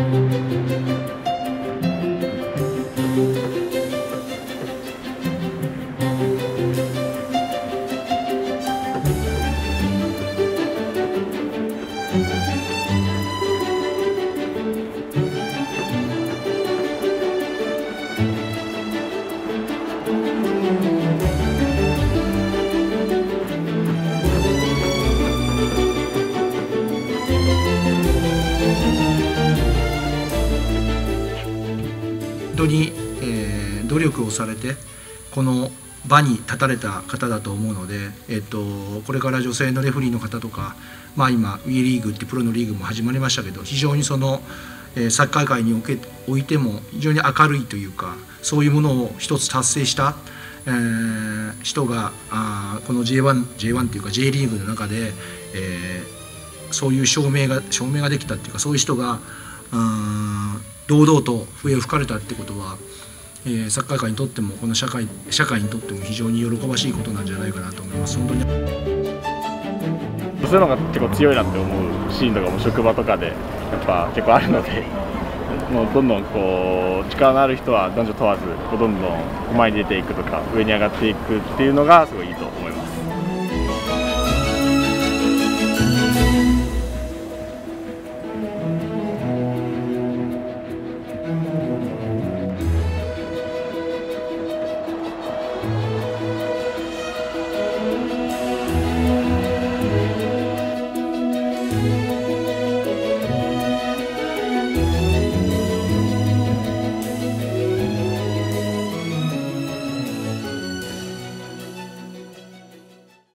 本当に、努力をされてこの場に立たれた方だと思うので、これから女性のレフェリーの方とか、今 WE リーグってプロのリーグも始まりましたけど、非常にそのサッカー界においても非常に明るいというか、そういうものを一つ達成した、人がこの J1 っていうか J リーグの中で、そういう証明ができたっていうか、そういう人が堂々と笛を吹かれたってことは、サッカー界にとってもこの社会にとっても非常に喜ばしいことなんじゃないかなと思います。本当にそういうのが結構強いなって思うシーンとかも職場とかでやっぱ結構あるので、もうどんどんこう力のある人は男女問わずどんどん前に出ていくとか上に上がっていくっていうのがすごいいいと思います。